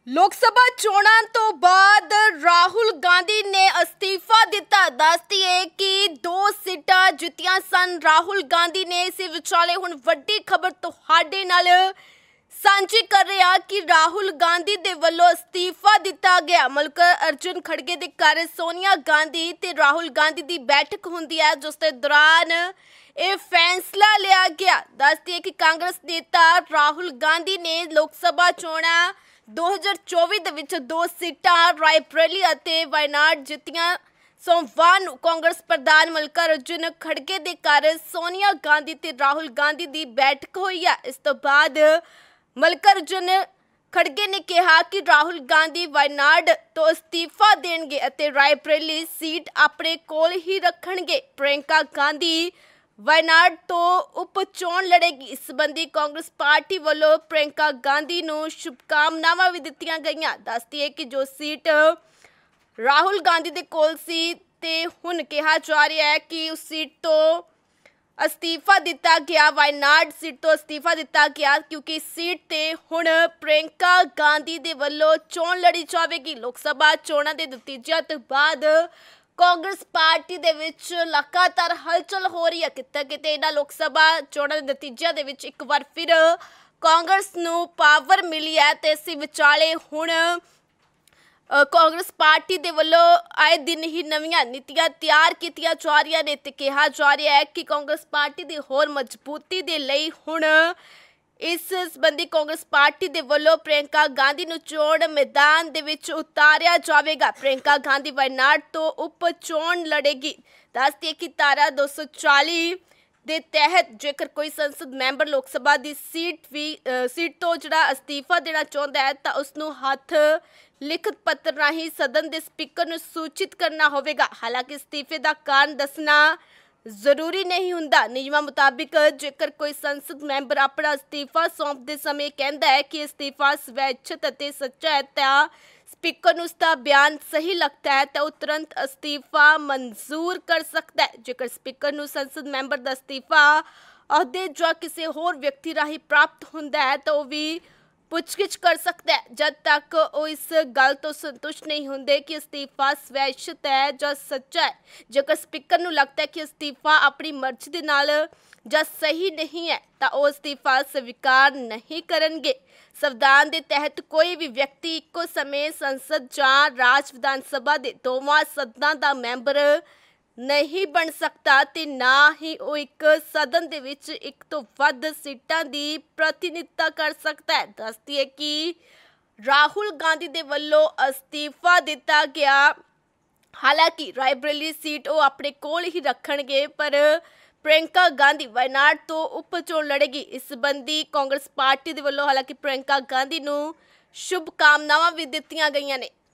लोक सभा चोणां तो बाद राहुल गांधी ने अस्तीफा दिता। दसदी है कि 2 सीटां जित्तियां सन राहुल गांधी ने। इस विचाले हुण वड्डी खबर तुहाडे नाल सांझी कर रहे हैं कि राहुल गांधी दे वल्लों अस्तीफा दिता गया। मल्लिकार्जुन खड़गे दे घर सोनिया गांधी ते राहुल गांधी दी बैठक हुंदी है, जिस दे दौरान यह फैसला लिया गया। दसदी है कि कांग्रेस नेता राहुल गांधी ने लोक सभा चोणां 2024 ਦੇ ਵਿੱਚ 2 सीटां रायबरेली ਅਤੇ वायनाड ਜਿੱਤੀਆਂ। सोमवार ਨੂੰ कांग्रेस प्रधान मल्लिकार्जुन खड़गे ਦੇ ਘਰ सोनिया गांधी ਤੇ राहुल गांधी ਦੀ बैठक हुई है। इस तो बाद मल्लिकार्जुन खड़गे ने कहा कि राहुल गांधी वायनाड तो अस्तीफा देणगे ਅਤੇ रायबरेली सीट अपने कोल ही रखणगे। प्रियंका गांधी वायनाड तो उप चोण लड़ेगी। इस संबंधी कांग्रेस पार्टी वालों प्रियंका गांधी नूं शुभकामनावां भी दित्तियां गईयां। दसदी है कि जो सीट राहुल गांधी दे कोल सी ते हुण कहा जा रहा है कि उस सीट तो अस्तीफा दिता गया, वायनाड सीट तो अस्तीफा दिता गया, क्योंकि इस सीट ते हुण प्रियंका गांधी दे वल्लों चोण लड़ी जावेगी। लोक सभा चोणां दे नतीजिਆਂ तो बाद कांग्रेस पार्टी दे विच लगातार हलचल हो रही है। किते इन्हां लोक सभा चोणां दे नतीजिਆਂ दे विच एक बार फिर कांग्रेस नूं पावर मिली है ते इस विचाले हुण कांग्रेस पार्टी दे वल्लों आए दिन ही नवीं नीतियां तैयार कीतियां जा रही ने ते कहा जा रहा है कि कांग्रेस पार्टी दी होर मजबूती दे लई हुण इस संबंधी कांग्रेस पार्टी दे वल्लों प्रियंका गांधी नूं चोण मैदान दे विच उतारिया जावेगा। प्रियंका गांधी वायनाड तो उप चोण लड़ेगी। दसदी है कि धारा 240 दे तहत जेकर कोई संसद मैंबर लोक सभा की सीट तो जिहड़ा अस्तीफा देना चाहुंदा है तां उसनूं हत्थ लिखित पत्र राही सदन के स्पीकर नूं सूचित करना होवेगा। हालांकि अस्तीफे का कारण दसना जरूरी नहीं हुंदा। नियमां मुताबिक जेकर कोई संसद मैंबर अपना अस्तीफा सौंपते समय कहता है कि अस्तीफा स्वैच्छित अते सच्चा है तां स्पीकर नूं उसका बयान सही लगता है तो तुरंत अस्तीफा मंजूर कर सकता है। जेकर स्पीकर नूं संसद मैंबर दा अस्तीफा अहदे जां किसी होर व्यक्ति राही प्राप्त हुंदा है तो भी पुछगिछ कर सकता है, जब तक वो इस गल तो संतुष्ट नहीं होंगे कि अस्तीफा स्वैच्छित है या सच्चा है। जेकर स्पीकर नूं लगता है कि अस्तीफा अपनी मर्जी दे नाल या सही नहीं है तो वो अस्तीफा स्वीकार नहीं करेंगे। संविधान के तहत कोई भी व्यक्ति इको समय संसद या राज विधान सभा के दोवां सदनां दा मैंबर नहीं बन सकता ते ना ही वो एक सदन दे विच एक तो वध सीटां दी प्रतिनिधित्व कर सकता है। दसदी है कि राहुल गांधी दे वल्लों अस्तीफा दिता गया। हालांकि रायबरेली सीट वो अपने कोल ही रखणगे, पर प्रियंका गांधी वायनाड तो उप चोण लड़ेगी। इस संबंधी कांग्रेस पार्टी दे वल्लों हालांकि प्रियंका गांधी नूं शुभकामनावां भी दित्तियां गईयां ने।